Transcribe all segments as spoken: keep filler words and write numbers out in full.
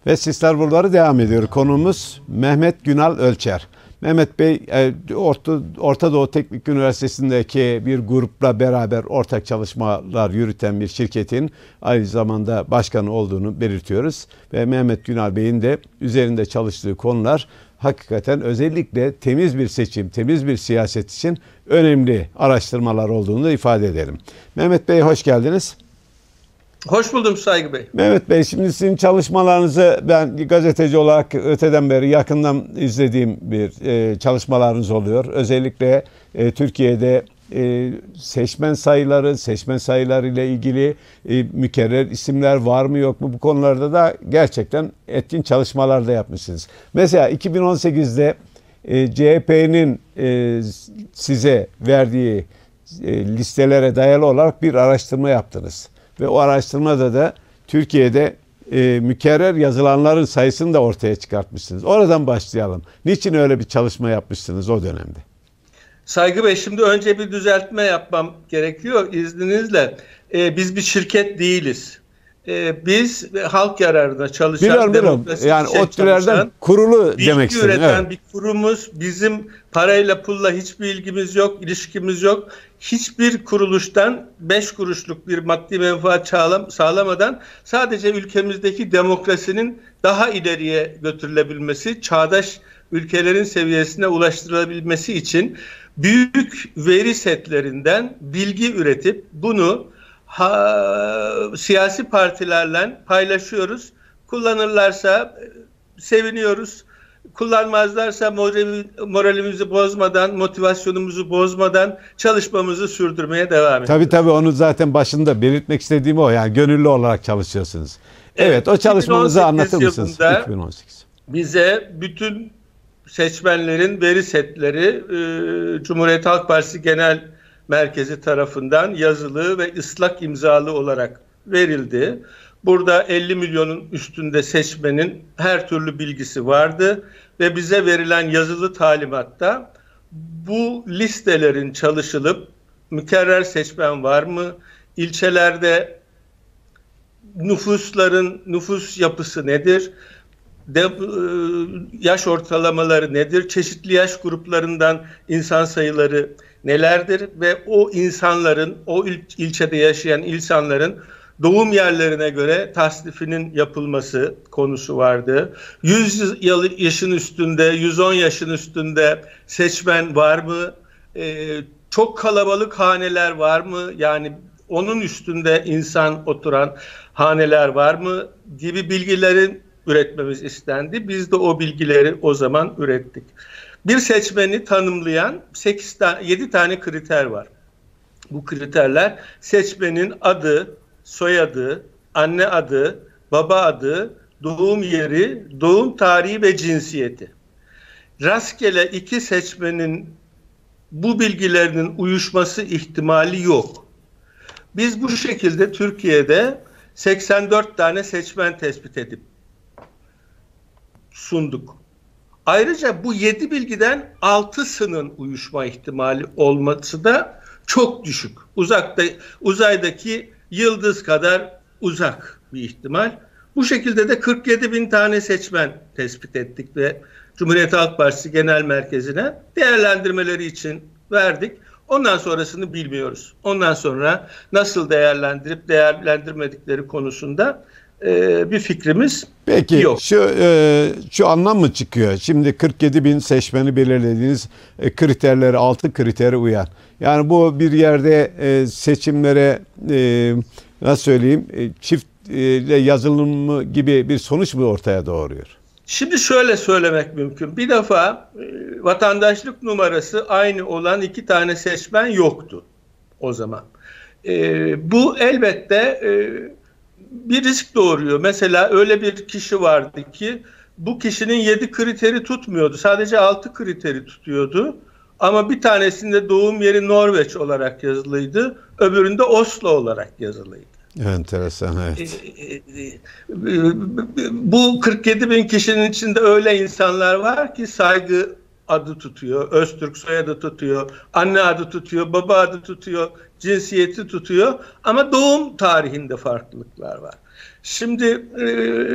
Ve Sisler Bulvarı devam ediyor. Konuğumuz Mehmet Günal Ölçer. Mehmet Bey, Orta, Orta Doğu Teknik Üniversitesi'ndeki bir grupla beraber ortak çalışmalar yürüten bir şirketin aynı zamanda başkanı olduğunu belirtiyoruz. Ve Mehmet Günal Bey'in de üzerinde çalıştığı konular hakikaten özellikle temiz bir seçim, temiz bir siyaset için önemli araştırmalar olduğunu da ifade edelim. Mehmet Bey, hoş geldiniz. Hoş buldum Saygı Bey. Mehmet Bey, şimdi sizin çalışmalarınızı ben gazeteci olarak öteden beri yakından izlediğim bir e, çalışmalarınız oluyor. Özellikle e, Türkiye'de e, seçmen sayıları, seçmen sayıları ile ilgili e, mükerrer isimler var mı yok mu, bu konularda da gerçekten etkin çalışmalar da yapmışsınız. Mesela iki bin on sekizde e, C H P'nin e, size verdiği e, listelere dayalı olarak bir araştırma yaptınız. Ve o araştırmada da Türkiye'de e, mükerrer yazılanların sayısını da ortaya çıkartmışsınız. Oradan başlayalım. Niçin öyle bir çalışma yapmışsınız o dönemde? Saygı Bey, şimdi önce bir düzeltme yapmam gerekiyor izninizle. Ee, biz bir şirket değiliz. Ee, biz halk yararına çalışan, biliyorum, biliyorum. Yani ODTÜ'lerden kurulu demek istedim. Bilgi üreten evet. bir kurumuz. Bizim parayla pulla hiçbir ilgimiz yok, ilişkimiz yok. Hiçbir kuruluştan beş kuruşluk bir maddi menfaat sağlamadan sadece ülkemizdeki demokrasinin daha ileriye götürülebilmesi, çağdaş ülkelerin seviyesine ulaştırılabilmesi için büyük veri setlerinden bilgi üretip bunu ha, siyasi partilerle paylaşıyoruz. Kullanırlarsa seviniyoruz. Kullanmazlarsa moralimizi bozmadan, motivasyonumuzu bozmadan çalışmamızı sürdürmeye devam ediyoruz. Tabii tabii, onu zaten başında belirtmek istediğim o. Yani gönüllü olarak çalışıyorsunuz. Evet, evet, o çalışmanızı anlatır mısınız? iki bin on sekiz Bize bütün seçmenlerin veri setleri e, Cumhuriyet Halk Partisi Genel Merkezi tarafından yazılı ve ıslak imzalı olarak verildi. Burada elli milyonun üstünde seçmenin her türlü bilgisi vardı ve bize verilen yazılı talimatta bu listelerin çalışılıp mükerrer seçmen var mı? İlçelerde nüfusların nüfus yapısı nedir? De, yaş ortalamaları nedir? Çeşitli yaş gruplarından insan sayıları nelerdir? Ve o insanların, o il, ilçede yaşayan insanların doğum yerlerine göre tasnifinin yapılması konusu vardı. yüz yaşın üstünde, yüz on yaşın üstünde seçmen var mı? Ee, çok kalabalık haneler var mı? Yani onun üstünde insan oturan haneler var mı? Gibi bilgilerin üretmemiz istendi. Biz de o bilgileri o zaman ürettik. Bir seçmeni tanımlayan sekiz tane, yedi tane kriter var. Bu kriterler seçmenin adı, soyadı, anne adı, baba adı, doğum yeri, doğum tarihi ve cinsiyeti. Rastgele iki seçmenin bu bilgilerinin uyuşması ihtimali yok. Biz bu şekilde Türkiye'de seksen dört tane seçmen tespit edip sunduk. Ayrıca bu yedi bilgiden altısının uyuşma ihtimali olması da çok düşük. Uzakta, uzaydaki yıldız kadar uzak bir ihtimal. Bu şekilde de kırk yedi bin tane seçmen tespit ettik ve Cumhuriyet Halk Partisi Genel Merkezi'ne değerlendirmeleri için verdik. Ondan sonrasını bilmiyoruz. Ondan sonra nasıl değerlendirip değerlendirmedikleri konusunda e, bir fikrimiz Peki, yok. Peki şu, e, şu anlam mı çıkıyor? Şimdi kırk yedi bin seçmeni belirlediğiniz e, kriterleri, altı kriteri uyan. Yani bu bir yerde e, seçimlere e, nasıl söyleyeyim e, çiftle e, yazılımı gibi bir sonuç mu ortaya doğuruyor? Şimdi şöyle söylemek mümkün. Bir defa e, vatandaşlık numarası aynı olan iki tane seçmen yoktu o zaman. E, bu elbette e, bir risk doğuruyor. Mesela öyle bir kişi vardı ki bu kişinin yedi kriteri tutmuyordu. Sadece altı kriteri tutuyordu. Ama bir tanesinde doğum yeri Norveç olarak yazılıydı. Öbüründe Oslo olarak yazılıydı. Enteresan, evet. Bu kırk yedi bin kişinin içinde öyle insanlar var ki Saygı adı tutuyor, Öztürk soyadı tutuyor, anne adı tutuyor, baba adı tutuyor, cinsiyeti tutuyor ama doğum tarihinde farklılıklar var. Şimdi e,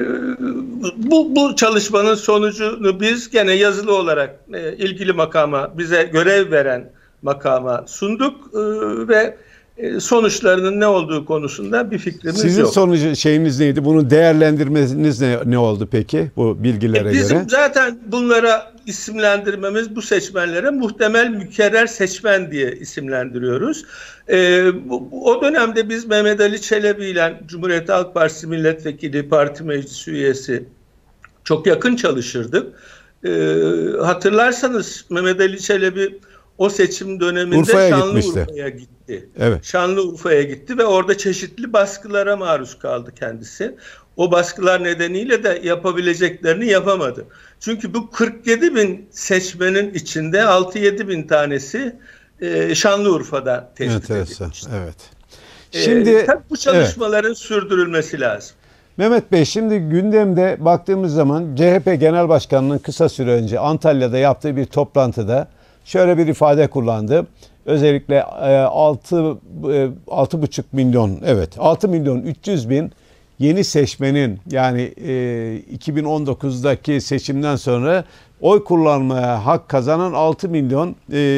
bu, bu çalışmanın sonucunu biz gene yazılı olarak e, ilgili makama, bize görev veren makama sunduk e, ve e, sonuçlarının ne olduğu konusunda bir fikrimiz Sizin yok. Sizin sonucu şeyiniz neydi? Bunu değerlendirmeniz ne, ne oldu peki bu bilgilere e, bizim göre? Bizim zaten bunlara isimlendirmemiz, bu seçmenlere muhtemel mükerrer seçmen diye isimlendiriyoruz. E, bu, o dönemde biz Mehmet Ali Çelebi ile Cumhuriyet Halk Partisi milletvekili, parti meclisi üyesi çok yakın çalışırdık. E, hatırlarsanız Mehmet Ali Çelebi o seçim döneminde Urfa'ya Şanlıurfa'ya gitti. Evet. Şanlıurfa'ya gitti ve orada çeşitli baskılara maruz kaldı kendisi. O baskılar nedeniyle de yapabileceklerini yapamadı. Çünkü bu kırk yedi bin seçmenin içinde altı yedi bin tanesi e, Şanlıurfa'da tespit Enteresan, edilmişti. evet. Şimdi e, tabii bu çalışmaların evet. sürdürülmesi lazım. Mehmet Bey, şimdi gündemde baktığımız zaman C H P Genel Başkanı'nın kısa süre önce Antalya'da yaptığı bir toplantıda şöyle bir ifade kullandı. Özellikle altı altı buçuk milyon, evet altı milyon üç yüz bin yeni seçmenin, yani iki bin on dokuzdaki seçimden sonra oy kullanmaya hak kazanan altı milyon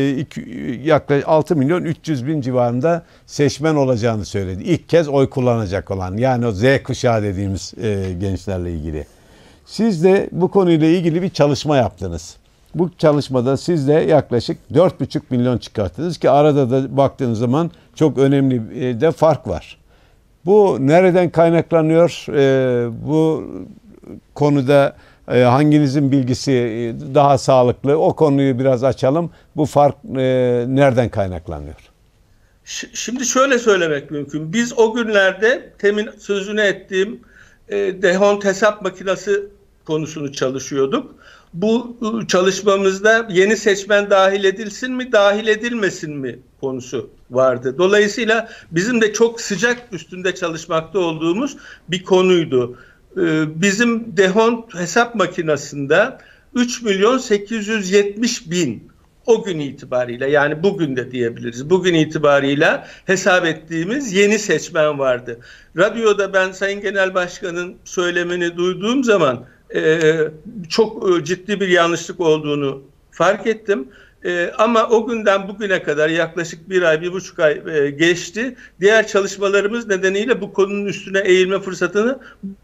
yaklaşık altı milyon üç yüz bin civarında seçmen olacağını söyledi. İlk kez oy kullanacak olan, yani o Z kuşağı dediğimiz gençlerle ilgili. Siz de bu konuyla ilgili bir çalışma yaptınız. Bu çalışmada siz de yaklaşık dört buçuk milyon çıkarttınız ki arada da baktığınız zaman çok önemli de fark var. Bu nereden kaynaklanıyor? Ee, bu konuda e, hanginizin bilgisi daha sağlıklı? O konuyu biraz açalım. Bu fark e, nereden kaynaklanıyor? Şimdi şöyle söylemek mümkün. Biz o günlerde temin sözünü ettiğim e, Dehont hesap makinesi konusunu çalışıyorduk. Bu çalışmamızda yeni seçmen dahil edilsin mi, dahil edilmesin mi konusu vardı. Dolayısıyla bizim de çok sıcak üstünde çalışmakta olduğumuz bir konuydu. Bizim Dehont hesap makinesinde üç milyon sekiz yüz yetmiş bin o gün itibariyle, yani bugün de diyebiliriz, bugün itibariyle hesap ettiğimiz yeni seçmen vardı. Radyoda ben Sayın Genel Başkan'ın söylemini duyduğum zaman Ee, çok ciddi bir yanlışlık olduğunu fark ettim. Ee, ama o günden bugüne kadar yaklaşık bir ay, bir buçuk ay e, geçti. Diğer çalışmalarımız nedeniyle bu konunun üstüne eğilme fırsatını,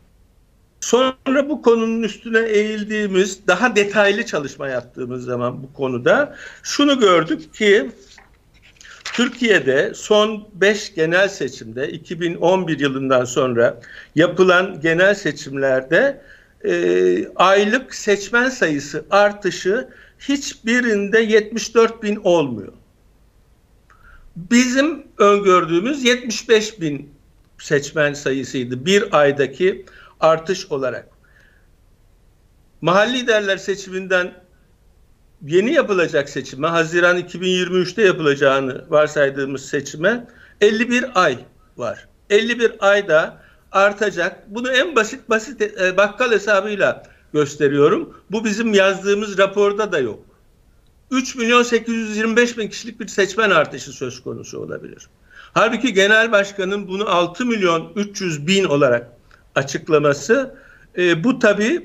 sonra bu konunun üstüne eğildiğimiz, daha detaylı çalışma yaptığımız zaman bu konuda şunu gördük ki Türkiye'de son beş genel seçimde, iki bin on bir yılından sonra yapılan genel seçimlerde E, aylık seçmen sayısı artışı hiçbirinde yetmiş dört bin olmuyor. Bizim öngördüğümüz yetmiş beş bin seçmen sayısıydı bir aydaki artış olarak. Mahalli liderler seçiminden yeni yapılacak seçime, Haziran iki bin yirmi üçte yapılacağını varsaydığımız seçime elli bir ay var. elli bir ayda artacak. Bunu en basit basit e, bakkal hesabıyla gösteriyorum. Bu bizim yazdığımız raporda da yok. üç milyon sekiz yüz yirmi beş bin kişilik bir seçmen artışı söz konusu olabilir. Halbuki Genel Başkan'ın bunu altı milyon üç yüz bin olarak açıklaması, e, bu tabii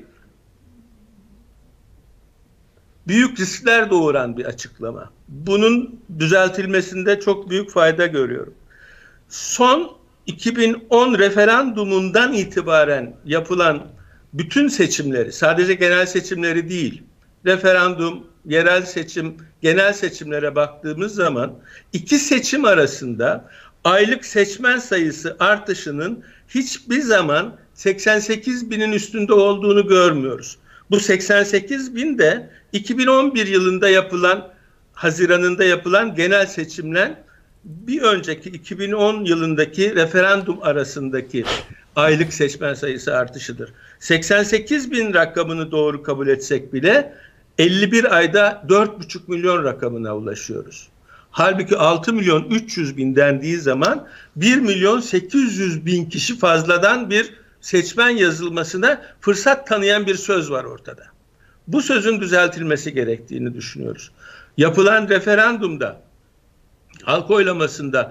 büyük riskler doğuran bir açıklama. Bunun düzeltilmesinde çok büyük fayda görüyorum. Son iki bin on referandumundan itibaren yapılan bütün seçimleri, sadece genel seçimleri değil, referandum, yerel seçim, genel seçimlere baktığımız zaman iki seçim arasında aylık seçmen sayısı artışının hiçbir zaman seksen sekiz binin üstünde olduğunu görmüyoruz. Bu seksen sekiz bin de iki bin on bir yılında yapılan, Haziran'ında yapılan genel seçimle bir önceki iki bin on yılındaki referandum arasındaki aylık seçmen sayısı artışıdır. seksen sekiz bin rakamını doğru kabul etsek bile elli bir ayda dört buçuk milyon rakamına ulaşıyoruz. Halbuki altı milyon üç yüz bin dendiği zaman bir milyon sekiz yüz bin kişi fazladan bir seçmen yazılmasına fırsat tanıyan bir söz var ortada. Bu sözün düzeltilmesi gerektiğini düşünüyoruz. Yapılan referandumda, halk oylamasında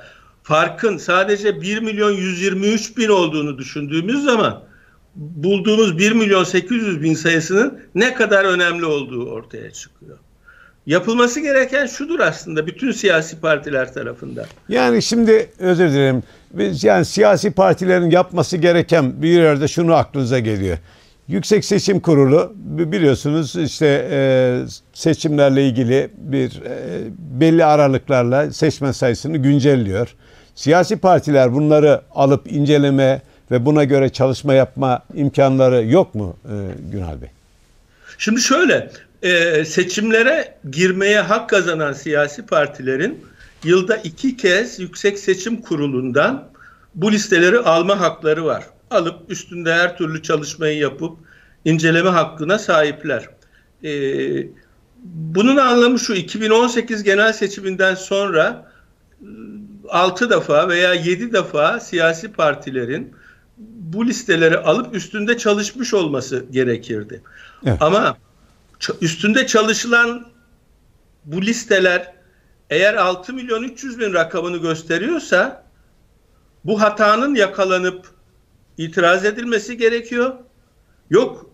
farkın sadece bir milyon yüz yirmi üç bin olduğunu düşündüğümüz zaman bulduğumuz bir milyon sekiz yüz bin sayısının ne kadar önemli olduğu ortaya çıkıyor. Yapılması gereken şudur aslında bütün siyasi partiler tarafından. Yani şimdi özür dilerim. Biz yani siyasi partilerin yapması gereken bir yerde şunu aklınıza geliyor. Yüksek Seçim Kurulu biliyorsunuz işte e, seçimlerle ilgili bir e, belli aralıklarla seçmen sayısını güncelliyor. Siyasi partiler bunları alıp inceleme ve buna göre çalışma yapma imkanları yok mu e, Günal Bey? Şimdi şöyle, e, seçimlere girmeye hak kazanan siyasi partilerin yılda iki kez Yüksek Seçim Kurulu'ndan bu listeleri alma hakları var. Alıp üstünde her türlü çalışmayı yapıp inceleme hakkına sahipler. Ee, bunun anlamı şu: iki bin on sekiz genel seçiminden sonra altı defa veya yedi defa siyasi partilerin bu listeleri alıp üstünde çalışmış olması gerekirdi. Evet. Ama üstünde çalışılan bu listeler eğer altı milyon üç yüz bin rakamını gösteriyorsa bu hatanın yakalanıp itiraz edilmesi gerekiyor. Yok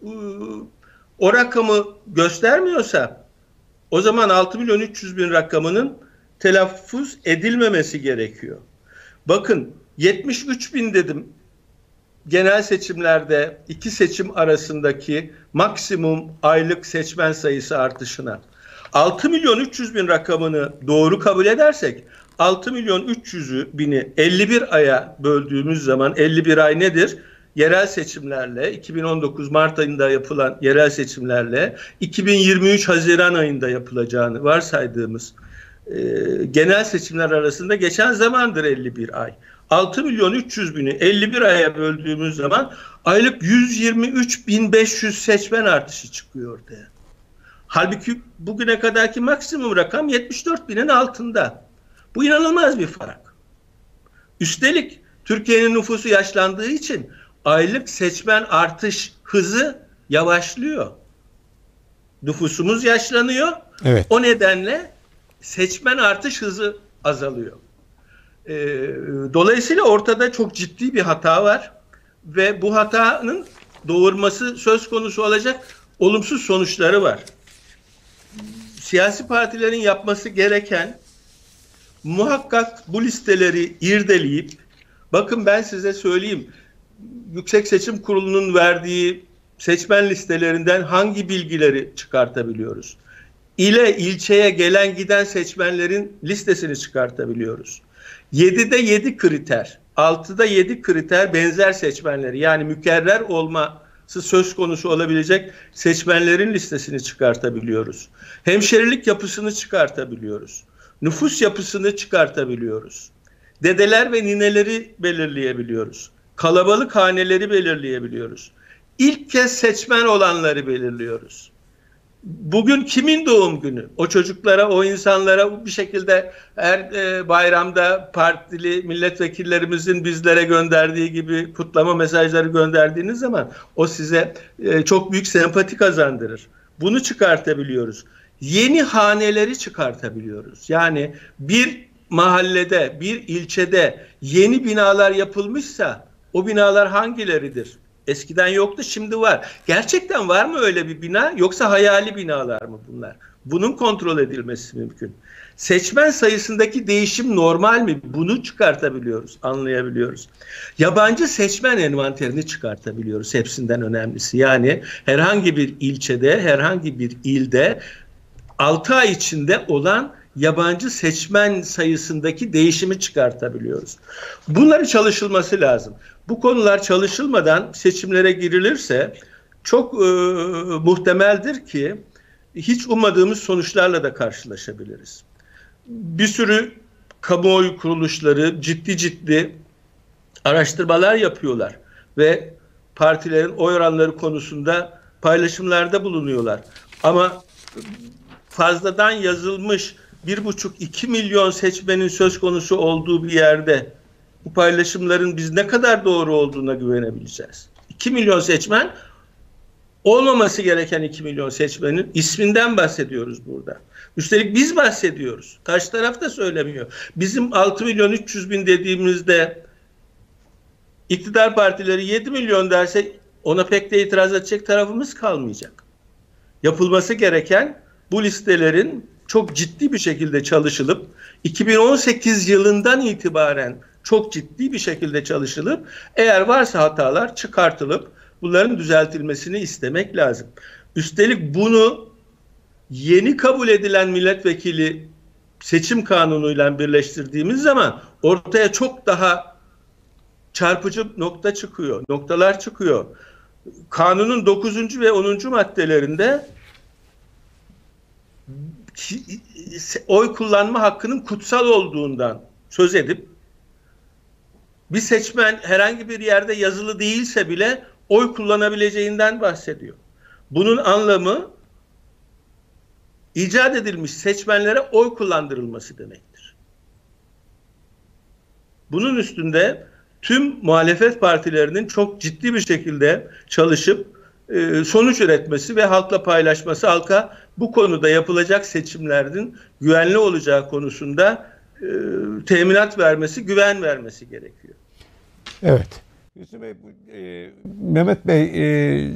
o rakamı göstermiyorsa o zaman altı milyon üç yüz bin rakamının telaffuz edilmemesi gerekiyor. Bakın yetmiş üç bin dedim genel seçimlerde iki seçim arasındaki maksimum aylık seçmen sayısı artışına. altı milyon üç yüz bin rakamını doğru kabul edersek altı milyon üç yüzü bini elli bir aya böldüğümüz zaman elli bir ay nedir? Yerel seçimlerle iki bin on dokuz Mart ayında yapılan yerel seçimlerle iki bin yirmi üç Haziran ayında yapılacağını varsaydığımız e, genel seçimler arasında geçen zamandır elli bir ay. altı milyon üç yüz bini elli bir aya böldüğümüz zaman aylık yüz yirmi üç bin beş yüz seçmen artışı çıkıyor ortaya. Halbuki bugüne kadarki maksimum rakam yetmiş dört binin altında. Bu inanılmaz bir fark. Üstelik Türkiye'nin nüfusu yaşlandığı için aylık seçmen artış hızı yavaşlıyor. Nüfusumuz yaşlanıyor. Evet. O nedenle seçmen artış hızı azalıyor. Ee, dolayısıyla ortada çok ciddi bir hata var ve bu hatanın doğurması söz konusu olacak olumsuz sonuçları var. Siyasi partilerin yapması gereken muhakkak bu listeleri irdeleyip, bakın ben size söyleyeyim, Yüksek Seçim Kurulu'nun verdiği seçmen listelerinden hangi bilgileri çıkartabiliyoruz? İle, ilçeye gelen giden seçmenlerin listesini çıkartabiliyoruz. yedide yedi kriter, altıda yedi kriter benzer seçmenleri, yani mükerrer olması söz konusu olabilecek seçmenlerin listesini çıkartabiliyoruz. Hemşerilik yapısını çıkartabiliyoruz. Nüfus yapısını çıkartabiliyoruz. Dedeler ve nineleri belirleyebiliyoruz. Kalabalık haneleri belirleyebiliyoruz. İlk kez seçmen olanları belirliyoruz. Bugün kimin doğum günü? O çocuklara, o insanlara bir şekilde her e, bayramda partili milletvekillerimizin bizlere gönderdiği gibi kutlama mesajları gönderdiğiniz zaman o size e, çok büyük sempati kazandırır. Bunu çıkartabiliyoruz. Yeni haneleri çıkartabiliyoruz. Yani bir mahallede, bir ilçede yeni binalar yapılmışsa o binalar hangileridir? Eskiden yoktu, şimdi var. Gerçekten var mı öyle bir bina, yoksa hayali binalar mı bunlar? Bunun kontrol edilmesi mümkün. Seçmen sayısındaki değişim normal mi? Bunu çıkartabiliyoruz, anlayabiliyoruz. Yabancı seçmen envanterini çıkartabiliyoruz, hepsinden önemlisi. Yani herhangi bir ilçede, herhangi bir ilde altı ay içinde olan yabancı seçmen sayısındaki değişimi çıkartabiliyoruz. Bunların çalışılması lazım. Bu konular çalışılmadan seçimlere girilirse çok e, muhtemeldir ki hiç ummadığımız sonuçlarla da karşılaşabiliriz. Bir sürü kamuoyu kuruluşları ciddi ciddi araştırmalar yapıyorlar ve partilerin oy oranları konusunda paylaşımlarda bulunuyorlar. Ama fazladan yazılmış bir buçuk iki milyon seçmenin söz konusu olduğu bir yerde bu paylaşımların biz ne kadar doğru olduğuna güvenebileceğiz? iki milyon seçmen Olmaması gereken iki milyon seçmenin isminden bahsediyoruz burada. Üstelik biz bahsediyoruz. Karşı taraf da söylemiyor. Bizim altı milyon üç yüz bin dediğimizde iktidar partileri yedi milyon derse ona pek de itiraz edecek tarafımız kalmayacak. Yapılması gereken bu listelerin çok ciddi bir şekilde çalışılıp iki bin on sekiz yılından itibaren çok ciddi bir şekilde çalışılıp eğer varsa hatalar çıkartılıp bunların düzeltilmesini istemek lazım. Üstelik bunu yeni kabul edilen milletvekili seçim kanunuyla birleştirdiğimiz zaman ortaya çok daha çarpıcı nokta çıkıyor, noktalar çıkıyor. Kanunun dokuzuncu ve onuncu maddelerinde oy kullanma hakkının kutsal olduğundan söz edip bir seçmen herhangi bir yerde yazılı değilse bile oy kullanabileceğinden bahsediyor. Bunun anlamı icat edilmiş seçmenlere oy kullandırılması demektir. Bunun üstünde tüm muhalefet partilerinin çok ciddi bir şekilde çalışıp e, sonuç üretmesi ve halkla paylaşması, halka bu konuda yapılacak seçimlerin güvenli olacağı konusunda e, teminat vermesi, güven vermesi gerekiyor. Evet. Yusuf Bey, e, Mehmet Bey, e,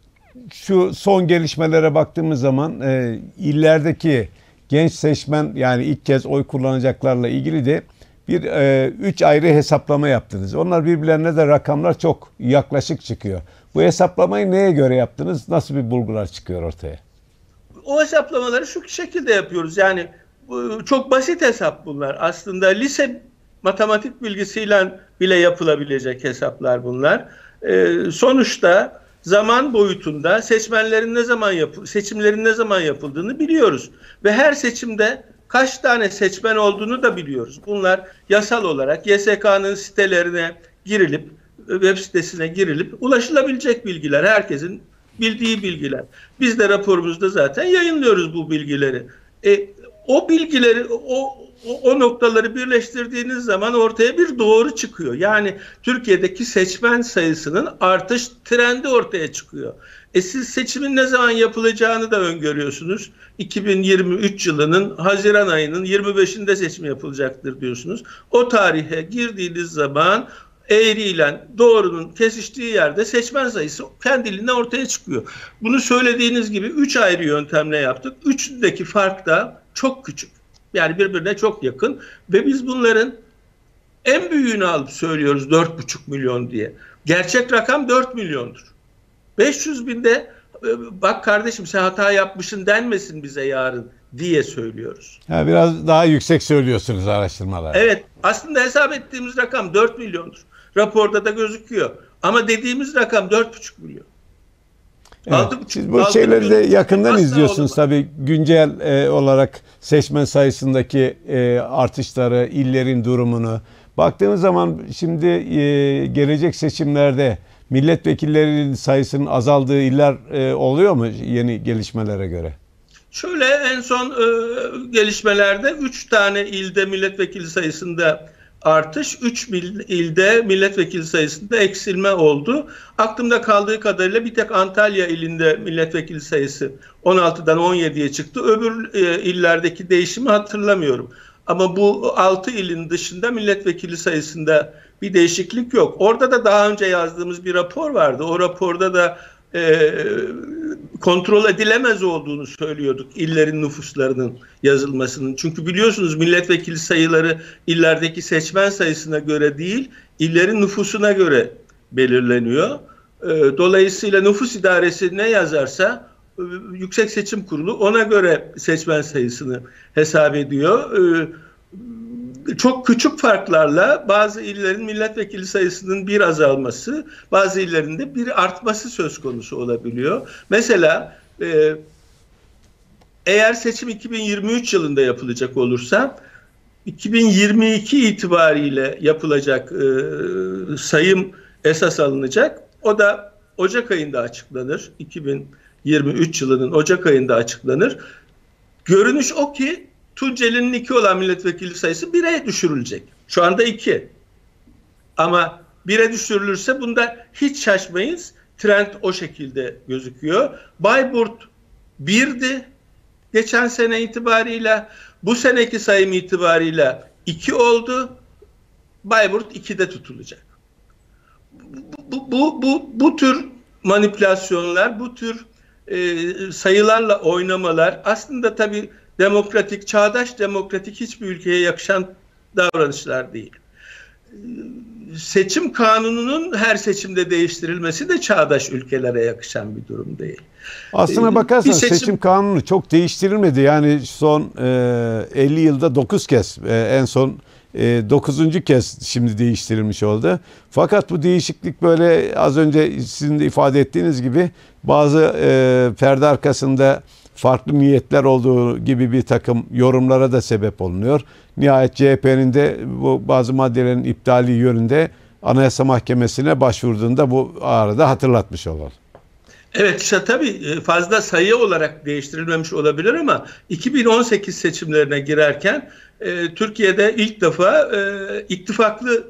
şu son gelişmelere baktığımız zaman e, illerdeki genç seçmen, yani ilk kez oy kullanacaklarla ilgili de bir e, üç ayrı hesaplama yaptınız. Onlar birbirlerine de rakamlar çok yaklaşık çıkıyor. Bu hesaplamayı neye göre yaptınız? Nasıl bir bulgular çıkıyor ortaya? O hesaplamaları şu şekilde yapıyoruz. Yani çok basit hesap bunlar. Aslında lise matematik bilgisiyle bile yapılabilecek hesaplar bunlar. E, sonuçta zaman boyutunda seçmenlerin ne zaman yapı seçimlerin ne zaman yapıldığını biliyoruz ve her seçimde kaç tane seçmen olduğunu da biliyoruz. Bunlar yasal olarak Y S K'nın sitelerine girilip, web sitesine girilip ulaşılabilecek bilgiler, herkesin bildiği bilgiler. Biz de raporumuzda zaten yayınlıyoruz bu bilgileri. E, o bilgileri, o O, o noktaları birleştirdiğiniz zaman ortaya bir doğru çıkıyor. Yani Türkiye'deki seçmen sayısının artış trendi ortaya çıkıyor. E siz seçimin ne zaman yapılacağını da öngörüyorsunuz. iki bin yirmi üç yılının Haziran ayının yirmi beşinde seçim yapılacaktır diyorsunuz. O tarihe girdiğiniz zaman eğriyle doğrunun kesiştiği yerde seçmen sayısı kendiliğinden ortaya çıkıyor. Bunu söylediğiniz gibi üç ayrı yöntemle yaptık. Üçündeki fark da çok küçük. Yani birbirine çok yakın ve biz bunların en büyüğünü alıp söylüyoruz dört buçuk milyon diye. Gerçek rakam dört milyondur. beş yüz binde bak kardeşim sen hata yapmışsın denmesin bize yarın diye söylüyoruz. Ha, biraz daha yüksek söylüyorsunuz araştırmalar. Evet, aslında hesap ettiğimiz rakam dört milyondur. Raporda da gözüküyor. Ama dediğimiz rakam dört buçuk milyon. Evet, siz bu şeyleri de yakından izliyorsunuz tabii, güncel e, olarak seçmen sayısındaki e, artışları, illerin durumunu. Baktığınız zaman şimdi e, gelecek seçimlerde milletvekillerinin sayısının azaldığı iller e, oluyor mu yeni gelişmelere göre? Şöyle en son e, gelişmelerde üç tane ilde milletvekili sayısında artış, üç ilde milletvekili sayısında eksilme oldu. Aklımda kaldığı kadarıyla bir tek Antalya ilinde milletvekili sayısı on altıdan on yediye çıktı. Öbür e, illerdeki değişimi hatırlamıyorum. Ama bu altı ilin dışında milletvekili sayısında bir değişiklik yok. Orada da daha önce yazdığımız bir rapor vardı. O raporda da e, kontrol edilemez olduğunu söylüyorduk illerin nüfuslarının yazılmasının. Çünkü biliyorsunuz milletvekili sayıları illerdeki seçmen sayısına göre değil, illerin nüfusuna göre belirleniyor. E, dolayısıyla nüfus idaresi ne yazarsa e, Yüksek Seçim Kurulu ona göre seçmen sayısını hesap ediyor. E, çok küçük farklarla bazı illerin milletvekili sayısının bir azalması, bazı illerinde bir artması söz konusu olabiliyor. Mesela e, eğer seçim iki bin yirmi üç yılında yapılacak olursa iki bin yirmi iki itibariyle yapılacak e, sayım esas alınacak. O da Ocak ayında açıklanır. iki bin yirmi üç yılının Ocak ayında açıklanır. Görünüş o ki Tunceli'nin iki olan milletvekili sayısı bire düşürülecek. Şu anda iki. Ama bire düşürülürse bunda hiç şaşmayız. trend o şekilde gözüküyor. Bayburt birdi geçen sene itibarıyla, bu seneki sayım itibarıyla iki oldu. Bayburt ikide tutulacak. Bu, bu, bu, bu tür manipülasyonlar, bu tür e, sayılarla oynamalar aslında tabii demokratik, çağdaş demokratik hiçbir ülkeye yakışan davranışlar değil. Seçim kanununun her seçimde değiştirilmesi de çağdaş ülkelere yakışan bir durum değil. Aslına bakarsan seçim... seçim kanunu çok değiştirilmedi. Yani son e, elli yılda dokuz kez, e, en son e, dokuzuncu kez şimdi değiştirilmiş oldu. Fakat bu değişiklik böyle az önce sizin de ifade ettiğiniz gibi bazı e, perde arkasında farklı niyetler olduğu gibi bir takım yorumlara da sebep olunuyor. Nihayet C H P'nin de bu bazı maddelerin iptali yönünde Anayasa Mahkemesi'ne başvurduğunda bu arada hatırlatmış olalım. Evet, işte tabii fazla sayı olarak değiştirilmemiş olabilir ama iki bin on sekiz seçimlerine girerken e, Türkiye'de ilk defa e, ittifaklı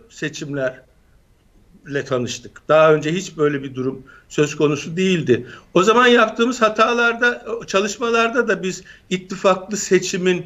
seçimlerle tanıştık. Daha önce hiç böyle bir durum söz konusu değildi. O zaman yaptığımız hatalarda, çalışmalarda da biz ittifaklı seçimin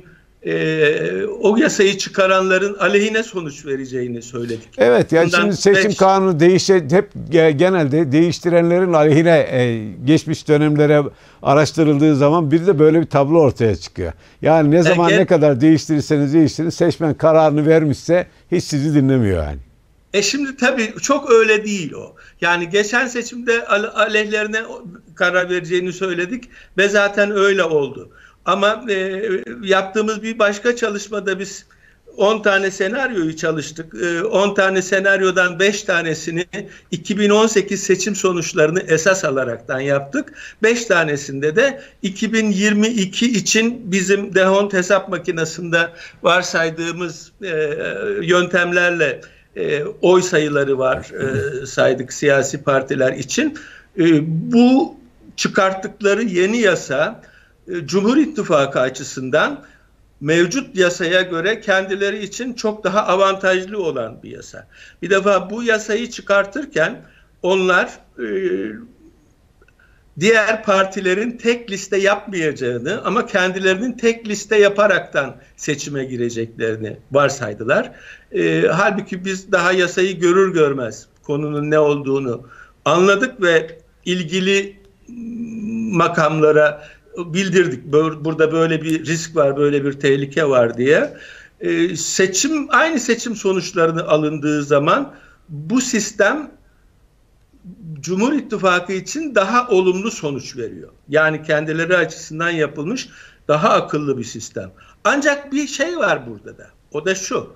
e, o yasayı çıkaranların aleyhine sonuç vereceğini söyledik. Evet, yani Bundan şimdi seçim beş... kanunu değişe hep genelde değiştirenlerin aleyhine e, geçmiş dönemlere araştırıldığı zaman bir de böyle bir tablo ortaya çıkıyor. Yani ne zaman e, ne kadar değiştirirseniz değiştirin, seçmen kararını vermişse hiç sizi dinlemiyor yani. E şimdi tabii çok öyle değil o. Yani geçen seçimde aleyhlerine karar vereceğini söyledik ve zaten öyle oldu. Ama e, yaptığımız bir başka çalışmada biz on tane senaryoyu çalıştık. E, on tane senaryodan beş tanesini iki bin on sekiz seçim sonuçlarını esas alaraktan yaptık. beş tanesinde de iki bin yirmi iki için bizim D'Hondt hesap makinesinde varsaydığımız e, yöntemlerle E, oy sayıları var e, saydık siyasi partiler için. E, bu çıkarttıkları yeni yasa e, Cumhur İttifakı açısından mevcut yasaya göre kendileri için çok daha avantajlı olan bir yasa. Bir defa bu yasayı çıkartırken onlar e, diğer partilerin tek liste yapmayacağını ama kendilerinin tek liste yaparaktan seçime gireceklerini varsaydılar. E, halbuki biz daha yasayı görür görmez konunun ne olduğunu anladık ve ilgili makamlara bildirdik. Burada böyle bir risk var, böyle bir tehlike var diye. E, seçim aynı seçim sonuçlarını alındığı zaman bu sistem Cumhur İttifakı için daha olumlu sonuç veriyor. Yani kendileri açısından yapılmış daha akıllı bir sistem. Ancak bir şey var burada da. O da şu.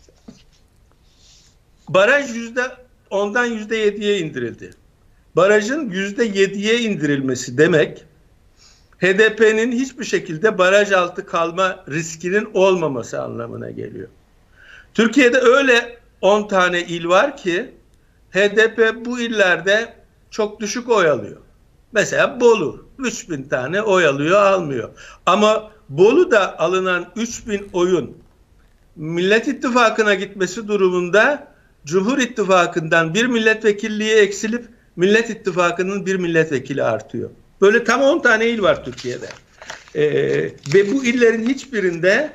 Baraj yüzde ondan yüzde yediye indirildi. Barajın yüzde yediye indirilmesi demek H D P'nin hiçbir şekilde baraj altı kalma riskinin olmaması anlamına geliyor. Türkiye'de öyle on tane il var ki H D P bu illerde çok düşük oy alıyor. Mesela Bolu üç bin tane oy alıyor, almıyor. Ama Bolu'da alınan üç bin oyun Millet İttifakı'na gitmesi durumunda Cumhur İttifakı'ndan bir milletvekilliği eksilip Millet İttifakı'nın bir milletvekili artıyor. Böyle tam on tane il var Türkiye'de. Ee, ve bu illerin hiçbirinde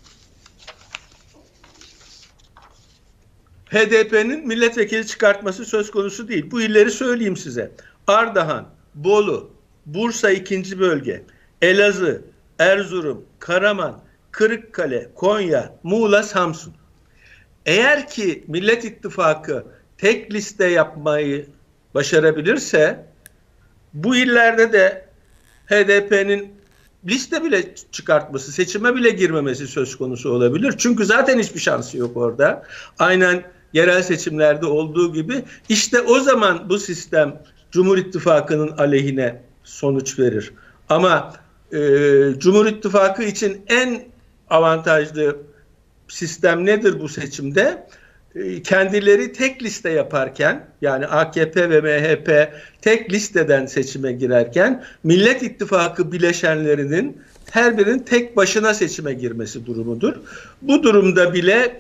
H D P'nin milletvekili çıkartması söz konusu değil. Bu illeri söyleyeyim size. Ardahan, Bolu, Bursa ikinci bölge, Elazığ, Erzurum, Karaman, Kırıkkale, Konya, Muğla, Samsun. Eğer ki Millet İttifakı tek liste yapmayı başarabilirse bu illerde de H D P'nin liste bile çıkartması, seçime bile girmemesi söz konusu olabilir. Çünkü zaten hiçbir şansı yok orada. Aynen yerel seçimlerde olduğu gibi. İşte o zaman bu sistem Cumhur İttifakı'nın aleyhine sonuç verir. Ama e, Cumhur İttifakı için en avantajlı sistem nedir bu seçimde? E, kendileri tek liste yaparken, yani A K P ve M H P tek listeden seçime girerken Millet İttifakı bileşenlerinin her birinin tek başına seçime girmesi durumudur. Bu durumda bile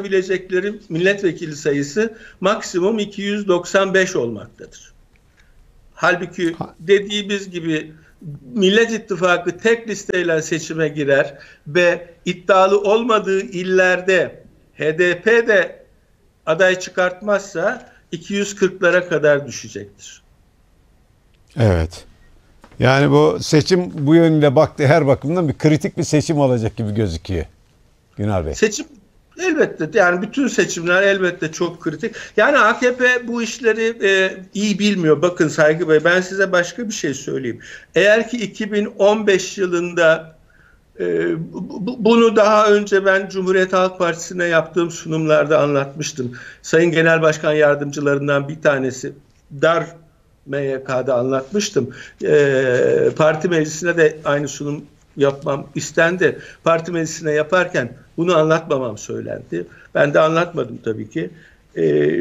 çıkartabilecekleri milletvekili sayısı maksimum iki yüz doksan beş olmaktadır. Halbuki dediğimiz gibi Millet İttifakı tek listeyle seçime girer ve iddialı olmadığı illerde H D P de aday çıkartmazsa iki yüz kırklara kadar düşecektir. Evet. Yani bu seçim bu yönüyle baktı her bakımdan bir kritik bir seçim olacak gibi gözüküyor. Günal Bey. Seçim elbette, yani bütün seçimler elbette çok kritik. Yani A K P bu işleri e, iyi bilmiyor. Bakın Saygı Bey, ben size başka bir şey söyleyeyim. Eğer ki iki bin on beş yılında e, bu, bunu daha önce ben Cumhuriyet Halk Partisi'ne yaptığım sunumlarda anlatmıştım. Sayın Genel Başkan Yardımcılarından bir tanesi dar M Y K'da anlatmıştım. E, parti meclisine de aynı sunum yapmam istendi. Parti meclisine yaparken bunu anlatmamam söylendi. Ben de anlatmadım tabii ki. Ee,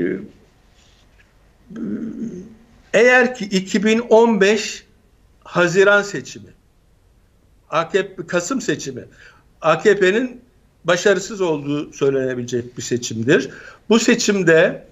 eğer ki iki bin on beş Haziran seçimi, A K P Kasım seçimi, A K P'nin başarısız olduğu söylenebilecek bir seçimdir. Bu seçimde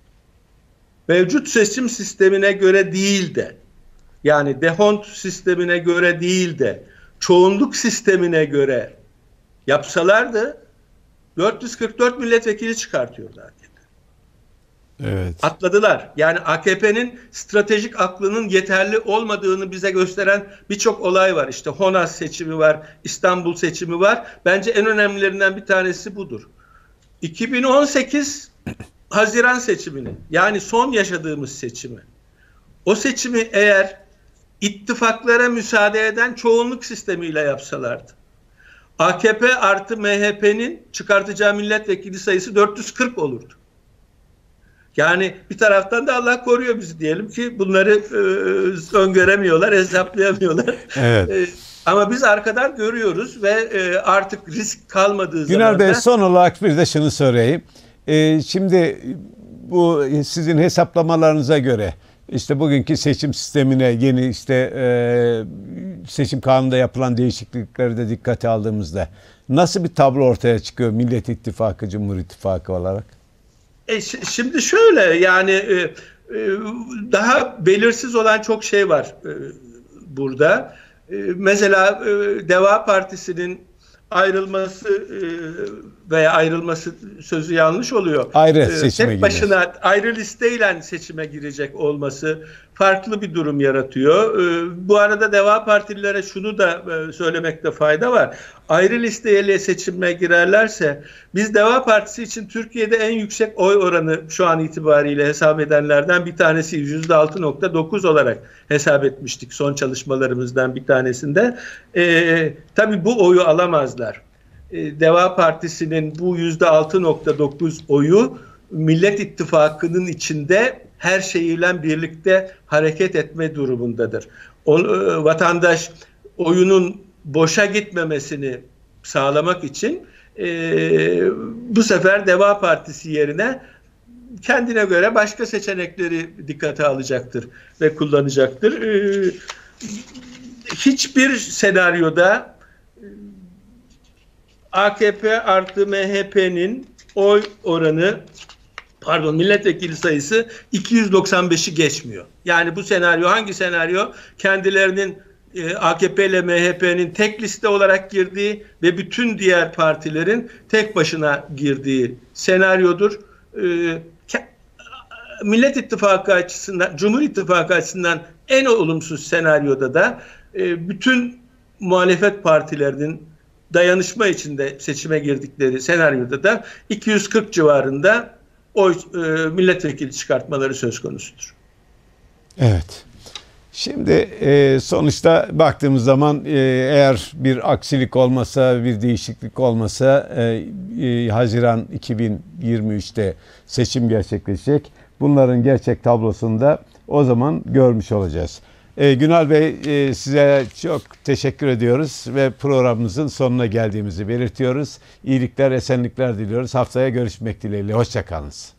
mevcut seçim sistemine göre değil de, yani D'Hondt sistemine göre değil de çoğunluk sistemine göre yapsalardı dört yüz kırk dört milletvekili çıkartıyordu A K P. Evet. Atladılar. Yani A K P'nin stratejik aklının yeterli olmadığını bize gösteren birçok olay var. İşte Honaz seçimi var, İstanbul seçimi var. Bence en önemlilerinden bir tanesi budur. iki bin on sekiz Haziran seçimini, yani son yaşadığımız seçimi, o seçimi eğer ittifaklara müsaade eden çoğunluk sistemiyle yapsalardı, A K P artı M H P'nin çıkartacağı milletvekili sayısı dört yüz kırk olurdu. Yani bir taraftan da Allah koruyor bizi, diyelim ki bunları e, öngöremiyorlar, hesaplayamıyorlar. Evet. E, ama biz arkadan görüyoruz ve e, artık risk kalmadığı zaman. Günal Bey, son olarak bir de şunu sorayım. E, şimdi bu sizin hesaplamalarınıza göre İşte bugünkü seçim sistemine, yeni işte e, seçim kanununda yapılan değişiklikleri de dikkate aldığımızda nasıl bir tablo ortaya çıkıyor Millet İttifakı, Cumhur İttifakı olarak? E, şimdi şöyle, yani e, e, daha belirsiz olan çok şey var e, burada. E, mesela e, Deva Partisi'nin ayrılması e, veya ayrılması sözü yanlış oluyor. Ayrı E, seçime tek başına girer. Ayrı listeyle seçime girecek olması farklı bir durum yaratıyor. E, bu arada Deva Partililere şunu da e, söylemekte fayda var. Ayrı listeyle seçime girerlerse, biz Deva Partisi için Türkiye'de en yüksek oy oranı şu an itibariyle hesap edenlerden bir tanesi, yüzde altı nokta dokuz olarak hesap etmiştik son çalışmalarımızdan bir tanesinde. E, tabii bu oyu alamazlar. E, Deva Partisi'nin bu yüzde altı nokta dokuz oyu Millet İttifakı'nın içinde her şeyiyle birlikte hareket etme durumundadır. O, e, vatandaş oyunun boşa gitmemesini sağlamak için e, bu sefer Deva Partisi yerine kendine göre başka seçenekleri dikkate alacaktır ve kullanacaktır. E, hiçbir senaryoda A K P artı M H P'nin oy oranı, pardon milletvekili sayısı iki yüz doksan beşi geçmiyor. Yani bu senaryo hangi senaryo? Kendilerinin e, A K P ile M H P'nin tek liste olarak girdiği ve bütün diğer partilerin tek başına girdiği senaryodur. E, Millet İttifakı açısından, Cumhur İttifakı açısından en olumsuz senaryoda da e, bütün muhalefet partilerinin dayanışma içinde seçime girdikleri senaryoda da iki yüz kırk civarında oy e, milletvekili çıkartmaları söz konusudur. Evet. Şimdi e, sonuçta baktığımız zaman e, eğer bir aksilik olmasa, bir değişiklik olmasa e, e, Haziran iki bin yirmi üçte seçim gerçekleşecek. Bunların gerçek tablosunu da o zaman görmüş olacağız. E, Günal Bey, e, size çok teşekkür ediyoruz ve programımızın sonuna geldiğimizi belirtiyoruz. İyilikler, esenlikler diliyoruz. Haftaya görüşmek dileğiyle. Hoşça kalınız.